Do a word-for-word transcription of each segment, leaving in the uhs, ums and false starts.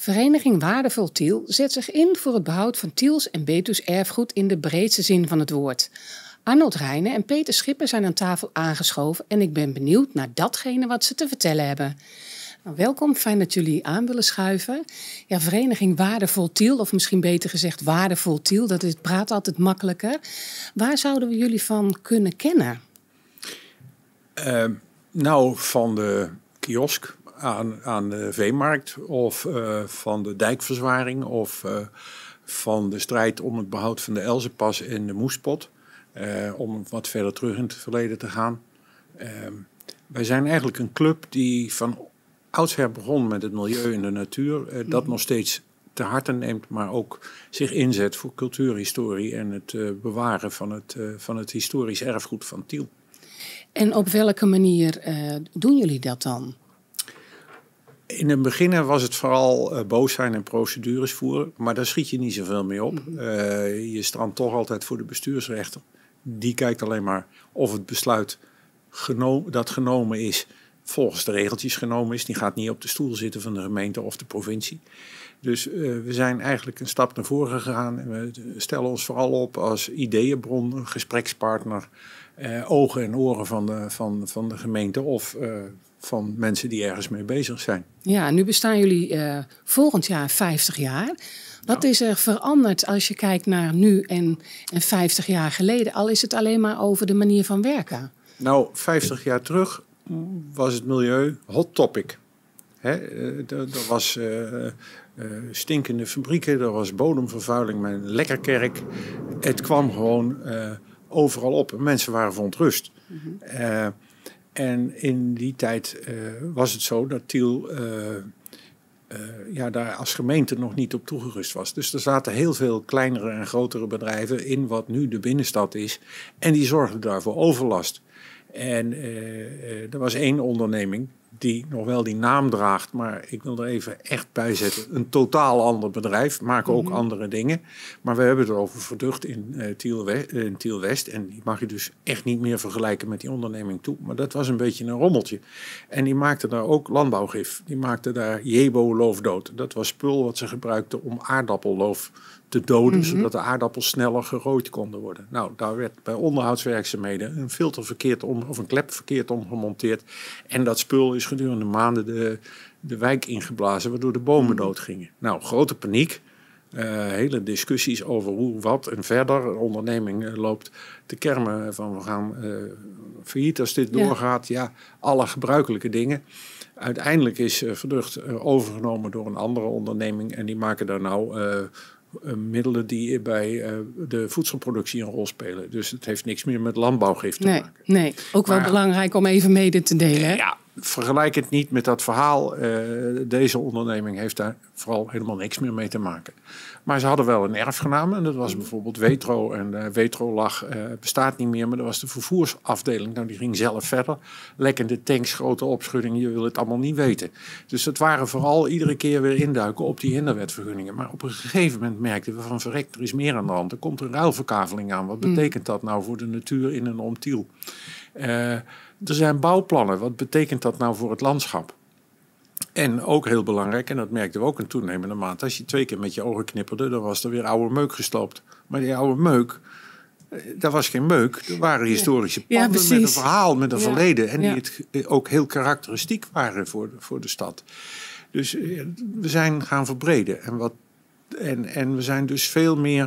Vereniging Waardevol Tiel zet zich in voor het behoud van Tiels en Betuws erfgoed in de breedste zin van het woord. Arnold Rijnen en Peter Schipper zijn aan tafel aangeschoven en ik ben benieuwd naar datgene wat ze te vertellen hebben. Nou, welkom, fijn dat jullie aan willen schuiven. Ja, Vereniging Waardevol Tiel, of misschien beter gezegd Waardevol Tiel, dat is, praat altijd makkelijker. Waar zouden we jullie van kunnen kennen? Uh, nou, van de kiosk aan, aan de veemarkt of uh, van de dijkverzwaring of uh, van de strijd om het behoud van de Elzenpas en de Moespot. Uh, om wat verder terug in het verleden te gaan. Uh, wij zijn eigenlijk een club die van oudsher begon met het milieu en de natuur. Uh, dat nog steeds te harte neemt, maar ook zich inzet voor cultuurhistorie en het uh, bewaren van het, uh, van het historisch erfgoed van Tiel. En op welke manier uh, doen jullie dat dan? In het begin was het vooral uh, boos zijn en procedures voeren, maar daar schiet je niet zoveel mee op. Uh, je strandt toch altijd voor de bestuursrechter. Die kijkt alleen maar of het besluit geno- dat genomen is volgens de regeltjes genomen is. Die gaat niet op de stoel zitten van de gemeente of de provincie. Dus uh, we zijn eigenlijk een stap naar voren gegaan. En we stellen ons vooral op als ideeënbron, gesprekspartner, uh, ogen en oren van de, van, van de gemeente of uh, van mensen die ergens mee bezig zijn. Ja, nu bestaan jullie uh, volgend jaar vijftig jaar. Wat is er veranderd als je kijkt naar nu en, en vijftig jaar geleden? Al is het alleen maar over de manier van werken. Nou, vijftig jaar terug was het milieu hot topic. Hè? Er was uh, uh, stinkende fabrieken, er was bodemvervuiling met een lekkerkerk. Het kwam gewoon uh, overal op. Mensen waren verontrust. Mm-hmm. Uh, en in die tijd uh, was het zo dat Tiel Uh, Uh, ja, daar als gemeente nog niet op toegerust was. Dus er zaten heel veel kleinere en grotere bedrijven in wat nu de binnenstad is. En die zorgden daarvoor overlast. En uh, uh, er was één onderneming die nog wel die naam draagt, maar ik wil er even echt bij zetten. Een totaal ander bedrijf, maken ook mm-hmm. andere dingen. Maar we hebben het over Verducht in, uh, Tiel West, in Tiel West. En die mag je dus echt niet meer vergelijken met die onderneming toe. Maar dat was een beetje een rommeltje. En die maakte daar ook landbouwgif. Die maakte daar Jebo-loofdood. Dat was spul wat ze gebruikten om aardappelloof te doden, mm-hmm. zodat de aardappels sneller gerooid konden worden. Nou, daar werd bij onderhoudswerkzaamheden een filter verkeerd om, of een klep verkeerd omgemonteerd. En dat spul is gedurende maanden de, de wijk ingeblazen, waardoor de bomen doodgingen. Nou, grote paniek. Uh, hele discussies over hoe, wat en verder. Een onderneming uh, loopt te kermen van we gaan uh, failliet als dit ja. doorgaat. Ja, alle gebruikelijke dingen. Uiteindelijk is uh, Verducht uh, overgenomen door een andere onderneming en die maken daar nou Uh, Uh, middelen die bij uh, de voedselproductie een rol spelen. Dus het heeft niks meer met landbouwgif te nee, maken. Nee, ook wel maar, belangrijk om even mede te delen. Hè? Ja, vergelijk het niet met dat verhaal. Uh, deze onderneming heeft daar vooral helemaal niks meer mee te maken. Maar ze hadden wel een erfgenaam en dat was bijvoorbeeld Wetro. En uh, Wetro lag, uh, bestaat niet meer, maar dat was de vervoersafdeling. Nou, die ging zelf verder. Lekkende tanks, grote opschuddingen, je wil het allemaal niet weten. Dus dat waren vooral iedere keer weer induiken op die hinderwetvergunningen. Maar op een gegeven moment merkten we van verrek, er is meer aan de hand. Er komt een ruilverkaveling aan. Wat betekent dat nou voor de natuur in en om Tiel? Uh, er zijn bouwplannen. Wat betekent dat nou voor het landschap? En ook heel belangrijk, en dat merkten we ook in toenemende mate, als je twee keer met je ogen knipperde, dan was er weer oude meuk gesloopt. Maar die oude meuk, dat was geen meuk. Er waren historische panden ja, met een verhaal, met een ja. verleden. En ja. die het ook heel karakteristiek waren voor de, voor de stad. Dus we zijn gaan verbreden. En, wat, en, en we zijn dus veel meer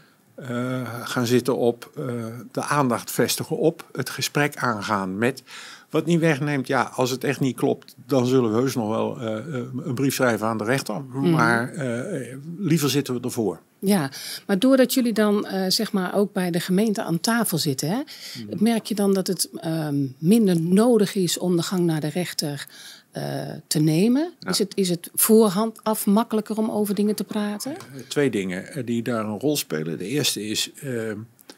uh, gaan zitten op uh, de aandacht vestigen op het gesprek aangaan met. Wat niet wegneemt, ja, als het echt niet klopt, dan zullen we heus nog wel uh, een brief schrijven aan de rechter. Mm. Maar uh, liever zitten we ervoor. Ja, maar doordat jullie dan uh, zeg maar ook bij de gemeente aan tafel zitten, hè, mm. merk je dan dat het uh, minder nodig is om de gang naar de rechter uh, te nemen? Ja. Is het, is het voorhand af makkelijker om over dingen te praten? Uh, twee dingen die daar een rol spelen. De eerste is uh,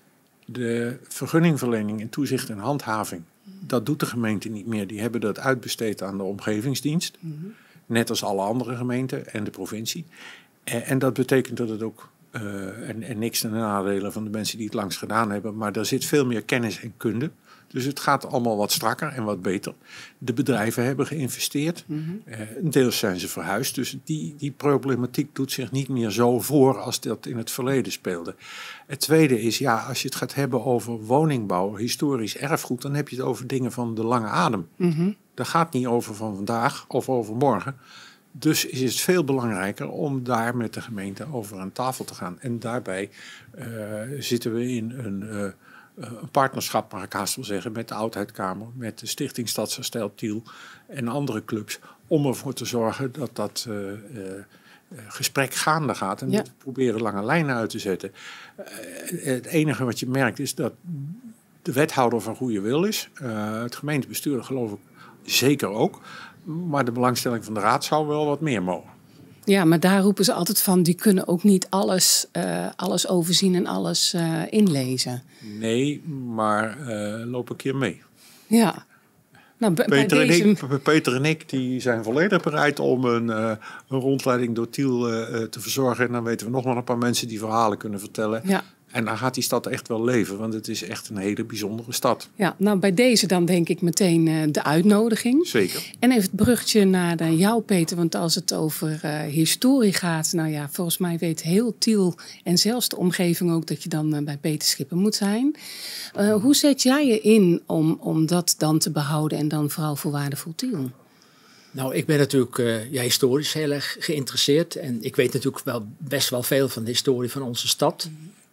de vergunningverlening en toezicht en handhaving. Dat doet de gemeente niet meer. Die hebben dat uitbesteed aan de omgevingsdienst. Mm-hmm. Net als alle andere gemeenten en de provincie. En, en dat betekent dat het ook, uh, en, en niks ten nadele van de mensen die het langs gedaan hebben, maar er zit veel meer kennis en kunde. Dus het gaat allemaal wat strakker en wat beter. De bedrijven hebben geïnvesteerd. Mm-hmm. Uh, deels zijn ze verhuisd. Dus die, die problematiek doet zich niet meer zo voor als dat in het verleden speelde. Het tweede is, ja, als je het gaat hebben over woningbouw, historisch erfgoed, dan heb je het over dingen van de lange adem. Mm-hmm. Dat gaat niet over van vandaag of over morgen. Dus is het veel belangrijker om daar met de gemeente over aan tafel te gaan. En daarbij uh, zitten we in een, uh, een partnerschap, mag ik haast wel zeggen, met de Oudheidkamer, met de Stichting Stadsherstel Tiel en andere clubs, om ervoor te zorgen dat dat uh, uh, gesprek gaande gaat. En ja. we proberen lange lijnen uit te zetten. Uh, het enige wat je merkt is dat de wethouder van goede wil is. Uh, het gemeentebestuur geloof ik zeker ook. Maar de belangstelling van de raad zou wel wat meer mogen. Ja, maar daar roepen ze altijd van, die kunnen ook niet alles, uh, alles overzien en alles uh, inlezen. Nee, maar uh, loop een keer mee. Ja. Nou, b- Peter, bij deze... en ik, Peter en ik die zijn volledig bereid om een, uh, een rondleiding door Tiel uh, te verzorgen. En dan weten we nog maar een paar mensen die verhalen kunnen vertellen. Ja. En dan gaat die stad echt wel leven, want het is echt een hele bijzondere stad. Ja, nou bij deze dan denk ik meteen uh, de uitnodiging. Zeker. En even het bruggetje naar uh, jou, Peter, want als het over uh, historie gaat, nou ja, volgens mij weet heel Tiel en zelfs de omgeving ook dat je dan uh, bij Peter Schipper moet zijn. Uh, hoe zet jij je in om, om dat dan te behouden en dan vooral voor waardevol Tiel? Nou, ik ben natuurlijk uh, ja, historisch heel erg geïnteresseerd en ik weet natuurlijk wel best wel veel van de historie van onze stad.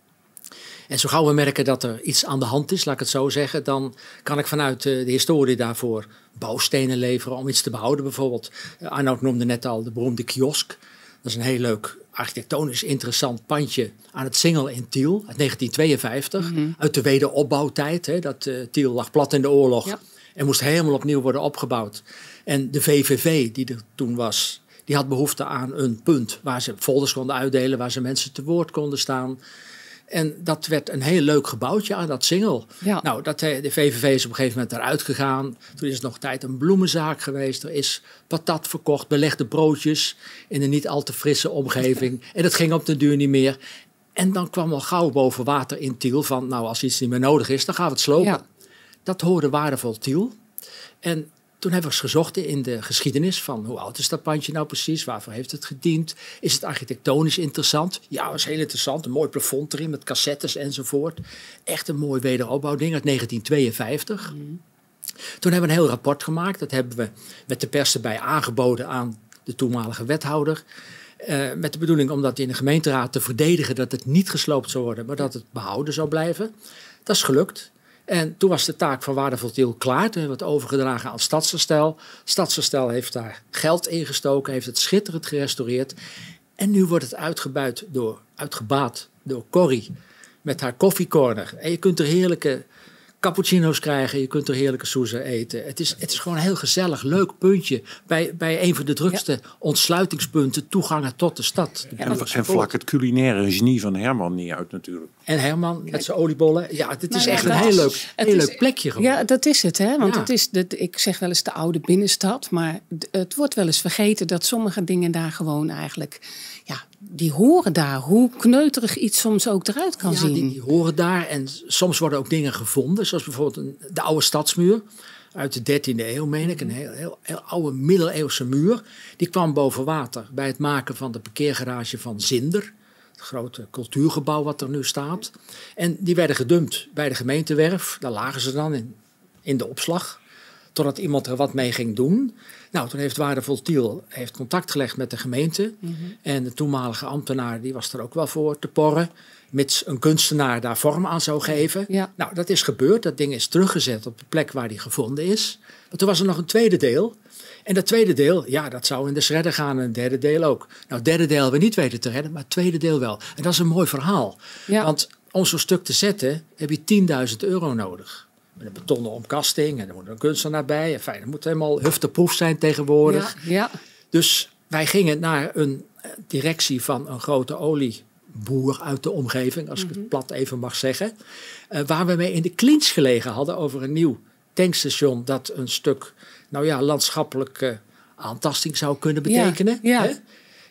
En zo gauw we merken dat er iets aan de hand is, laat ik het zo zeggen, dan kan ik vanuit de historie daarvoor bouwstenen leveren om iets te behouden. Bijvoorbeeld, Arnoud noemde net al de beroemde kiosk. Dat is een heel leuk architectonisch interessant pandje aan het Singel in Tiel uit negentien tweeënvijftig. Mm-hmm. Uit de wederopbouwtijd. Hè, dat uh, Tiel lag plat in de oorlog ja. en moest helemaal opnieuw worden opgebouwd. En de V V V die er toen was, die had behoefte aan een punt waar ze folders konden uitdelen, waar ze mensen te woord konden staan. En dat werd een heel leuk gebouwtje aan dat Singel. Ja. Nou, dat, de V V V is op een gegeven moment eruit gegaan. Toen is het nog een tijd een bloemenzaak geweest. Er is patat verkocht, belegde broodjes in een niet al te frisse omgeving. En dat ging op de duur niet meer. En dan kwam al gauw boven water in Tiel van, nou, als iets niet meer nodig is, dan gaan we het slopen. Ja. Dat hoorde waardevol Tiel. En toen hebben we eens gezocht in de geschiedenis van hoe oud is dat pandje nou precies, waarvoor heeft het gediend, is het architectonisch interessant? Ja, dat was heel interessant, een mooi plafond erin met cassettes enzovoort. Echt een mooi wederopbouwding uit negentien tweeënvijftig. Mm. Toen hebben we een heel rapport gemaakt, dat hebben we met de pers erbij aangeboden aan de toenmalige wethouder. Uh, met de bedoeling om dat in de gemeenteraad te verdedigen dat het niet gesloopt zou worden, maar dat het behouden zou blijven. Dat is gelukt. En toen was de taak van Waardevol Tiel klaar. Toen hebben we het overgedragen aan Stadsherstel. Stadsherstel heeft daar geld ingestoken, heeft het schitterend gerestaureerd. En nu wordt het uitgebuit door, uitgebaat door Corrie met haar koffiecorner. En je kunt er heerlijke cappuccino's krijgen, je kunt er heerlijke soezen eten. Het is, het is gewoon een heel gezellig, leuk puntje bij, bij een van de drukste ja. ontsluitingspunten, toegangen tot de stad. De en, en vlak het culinaire genie van Herman niet uit natuurlijk. En Herman met zijn oliebollen. Ja, dit is maar echt ja, een heel leuk, heel leuk plekje geworden. Ja, dat is het. Hè? Want ja. het is de, ik zeg wel eens de oude binnenstad. Maar het wordt wel eens vergeten dat sommige dingen daar gewoon eigenlijk, ja, die horen daar. Hoe kneuterig iets soms ook eruit kan ja, zien. Die, die horen daar. En soms worden ook dingen gevonden. Zoals bijvoorbeeld een, de oude stadsmuur. Uit de dertiende eeuw, meen ik. Een heel, heel, heel oude middeleeuwse muur. Die kwam boven water bij het maken van de parkeergarage van Zinder. Het grote cultuurgebouw wat er nu staat. En die werden gedumpt bij de gemeentewerf. Daar lagen ze dan in, in de opslag. Totdat iemand er wat mee ging doen. Nou, toen heeft Waardevol Tiel heeft contact gelegd met de gemeente. Mm-hmm. En de toenmalige ambtenaar die was er ook wel voor te porren. Mits een kunstenaar daar vorm aan zou geven. Ja. Nou, dat is gebeurd. Dat ding is teruggezet op de plek waar die gevonden is. Maar toen was er nog een tweede deel. En dat tweede deel, ja, dat zou in de shredder gaan. En het derde deel ook. Nou, het derde deel hebben we niet weten te redden, maar het tweede deel wel. En dat is een mooi verhaal. Ja. Want om zo'n stuk te zetten heb je tienduizend euro nodig. Met een betonnen omkasting en er moet een kunstenaar bij. En fijn, het moet helemaal hufteproef zijn tegenwoordig. Ja, ja. Dus wij gingen naar een directie van een grote olieboer uit de omgeving, als mm-hmm. ik het plat even mag zeggen. Uh, waar we mee in de clinch gelegen hadden over een nieuw tankstation dat een stuk, nou ja, landschappelijke aantasting zou kunnen betekenen. Ja, ja. Hè?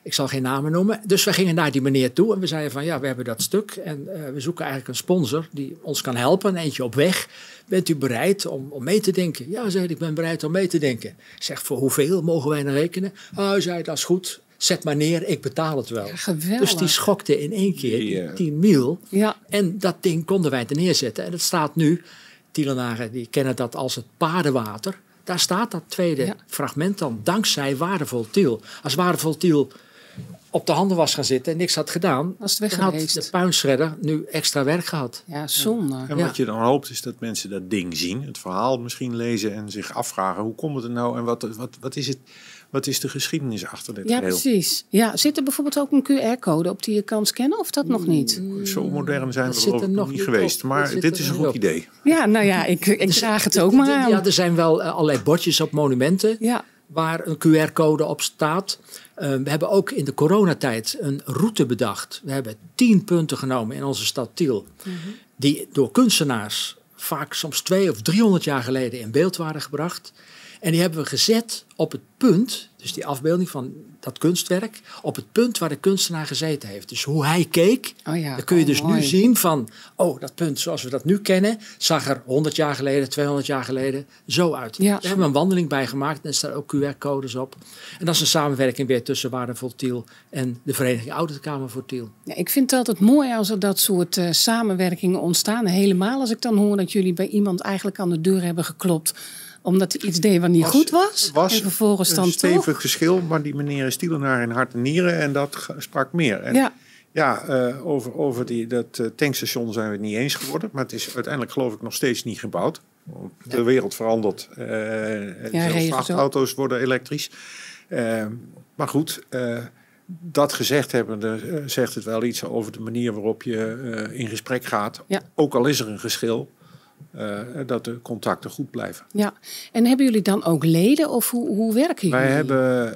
Ik zal geen namen noemen. Dus we gingen naar die meneer toe en we zeiden van ja, we hebben dat stuk. En uh, we zoeken eigenlijk een sponsor die ons kan helpen. Eentje op weg. Bent u bereid om, om mee te denken? Ja, zei hij, ik ben bereid om mee te denken. Ik zeg, voor hoeveel mogen wij nou rekenen? Oh, hij zei, dat is goed. Zet maar neer, ik betaal het wel. Ja, geweldig. Dus die schokte in één keer Die, uh... tien mil. Ja. En dat ding konden wij er neerzetten. En het staat nu, Tielenaren die kennen dat als het paardenwater. Daar staat dat tweede ja. fragment dan, dankzij Waardevol Tiel. Als Waardevol Tiel op de handen was gaan zitten en niks had gedaan, was het weg dan geweest. had de puinshredder nu extra werk gehad. Ja, zonde. En wat je dan hoopt is dat mensen dat ding zien, het verhaal misschien lezen en zich afvragen hoe komt het er nou en wat, wat, wat, is, het, wat is de geschiedenis achter dit Ja, geheel? precies. Ja, zit er bijvoorbeeld ook een Q R-code op die je kan scannen of dat nog niet? Zo modern zijn we Dat geloof zit ik er nog nog niet niet geweest, op. maar Dat zit dit er is een niet goed op. idee. Ja, nou ja, ik, ik draag het ook maar aan. Ja, er zijn wel uh, allerlei bordjes op monumenten. Ja. Waar een Q R-code op staat. Uh, we hebben ook in de coronatijd een route bedacht. We hebben tien punten genomen in onze stad Tiel. Mm-hmm. Die door kunstenaars vaak soms twee of driehonderd jaar geleden in beeld waren gebracht. En die hebben we gezet op het punt, dus die afbeelding van dat kunstwerk, op het punt waar de kunstenaar gezeten heeft. Dus hoe hij keek, oh ja, dan kun je oh, dus mooi. nu zien van, oh, dat punt zoals we dat nu kennen, zag er honderd jaar geleden, tweehonderd jaar geleden zo uit. Ja. Daar hebben we een wandeling bij gemaakt en er staan ook Q R-codes op. En dat is een samenwerking weer tussen Waardevol Tiel en de Vereniging Ouderkamer voor Tiel. Ja, ik vind het altijd mooi als er dat soort uh, samenwerkingen ontstaan. Helemaal als ik dan hoor dat jullie bij iemand eigenlijk aan de deur hebben geklopt omdat hij iets deed wat niet was, goed was. was en vervolgens dan een stevig toch. geschil, maar die meneer is Tielenaar in hart en nieren en dat sprak meer. En Ja. Ja, uh, over, over die, dat uh, tankstation zijn we het niet eens geworden. Maar het is uiteindelijk geloof ik nog steeds niet gebouwd. De wereld verandert. Uh, ja, zelfs vrachtauto's worden elektrisch. Uh, maar goed, uh, dat gezegd hebbende uh, zegt het wel iets over de manier waarop je uh, in gesprek gaat. Ja. Ook al is er een geschil. Uh, dat de contacten goed blijven. Ja, en hebben jullie dan ook leden of hoe, hoe werken jullie? Wij hebben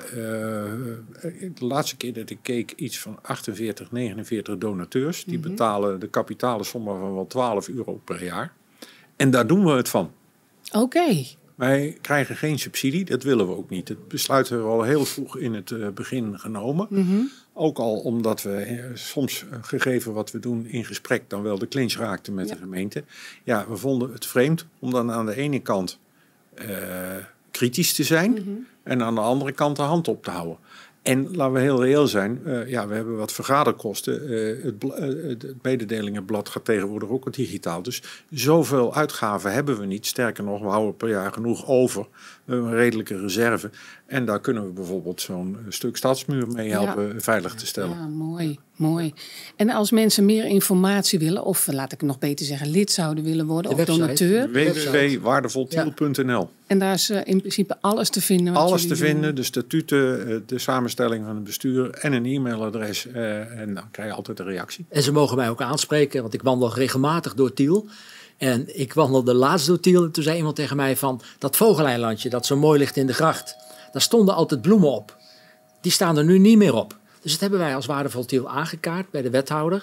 uh, de laatste keer dat ik keek iets van achtenveertig, negenenveertig donateurs. Die mm-hmm. betalen de kapitaalsommen van wel twaalf euro per jaar. En daar doen we het van. Oké. Okay. Wij krijgen geen subsidie, dat willen we ook niet. Het besluit hebben we al heel vroeg in het uh, begin genomen. Mm-hmm. Ook al omdat we uh, soms, uh, gegeven wat we doen in gesprek, dan wel de clinch raakten met ja. de gemeente. Ja, we vonden het vreemd om dan aan de ene kant uh, kritisch te zijn mm-hmm. en aan de andere kant de hand op te houden. En laten we heel reëel zijn, uh, ja, we hebben wat vergaderkosten. Uh, het, uh, het mededelingenblad gaat tegenwoordig ook digitaal. Dus zoveel uitgaven hebben we niet. Sterker nog, we houden per jaar genoeg over. We hebben een redelijke reserve. En daar kunnen we bijvoorbeeld zo'n stuk stadsmuur mee helpen ja. veilig te stellen. Ja, mooi, mooi. En als mensen meer informatie willen, of laat ik nog beter zeggen, lid zouden willen worden, of donateur. w w w punt waardevoltiel punt n l. En daar is uh, in principe alles te vinden. Wat alles te doen. vinden, de statuten, de samenstelling van het bestuur en een e-mailadres. Uh, en dan krijg je altijd een reactie. En ze mogen mij ook aanspreken, want ik wandel regelmatig door Tiel. En ik wandelde laatst door Tiel en toen zei iemand tegen mij van dat vogeleilandje dat zo mooi ligt in de gracht. Daar stonden altijd bloemen op. Die staan er nu niet meer op. Dus dat hebben wij als Waardevol Tiel aangekaart bij de wethouder.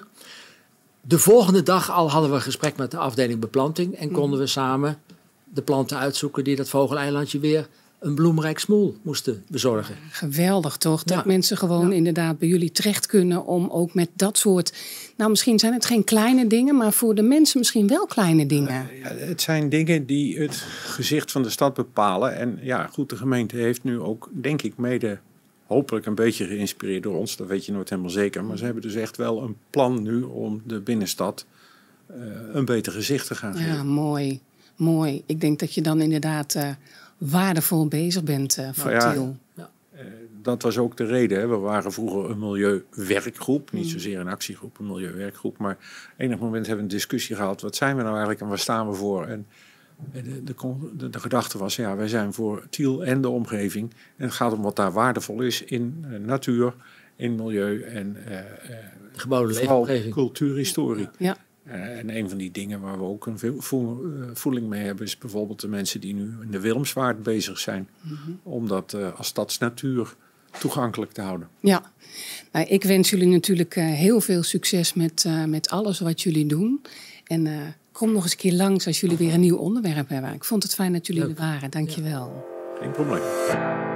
De volgende dag al hadden we een gesprek met de afdeling beplanting en konden we samen de planten uitzoeken die dat vogeleilandje weer een bloemrijk smoel moesten bezorgen. Geweldig toch? Dat ja. mensen gewoon ja. inderdaad bij jullie terecht kunnen om ook met dat soort... Nou, misschien zijn het geen kleine dingen, maar voor de mensen misschien wel kleine dingen. Uh, ja, het zijn dingen die het gezicht van de stad bepalen. En ja, goed, de gemeente heeft nu ook, denk ik, mede hopelijk een beetje geïnspireerd door ons. Dat weet je nooit helemaal zeker. Maar ze hebben dus echt wel een plan nu om de binnenstad uh, een beter gezicht te gaan geven. Ja, mooi. Mooi. Ik denk dat je dan inderdaad uh, waardevol bezig bent uh, voor nou ja, Tiel. Ja. Uh, dat was ook de reden. Hè. We waren vroeger een milieuwerkgroep. Niet zozeer een actiegroep, een milieuwerkgroep. Maar enig moment hebben we een discussie gehad. Wat zijn we nou eigenlijk en waar staan we voor? En de, de, de, de gedachte was, ja, wij zijn voor Tiel en de omgeving. En het gaat om wat daar waardevol is in uh, natuur, in milieu en uh, de gebouwde leefomgeving. Cultuurhistorie. Ja. Uh, en een van die dingen waar we ook een vo- voeling mee hebben is bijvoorbeeld de mensen die nu in de Willemsvaart bezig zijn. Mm-hmm. Om dat uh, als stadsnatuur toegankelijk te houden. Ja, nou, ik wens jullie natuurlijk uh, heel veel succes met, uh, met alles wat jullie doen. En uh, kom nog eens een keer langs als jullie weer een nieuw onderwerp hebben. Ik vond het fijn dat jullie Leuk. er waren. Dank je wel. Geen probleem.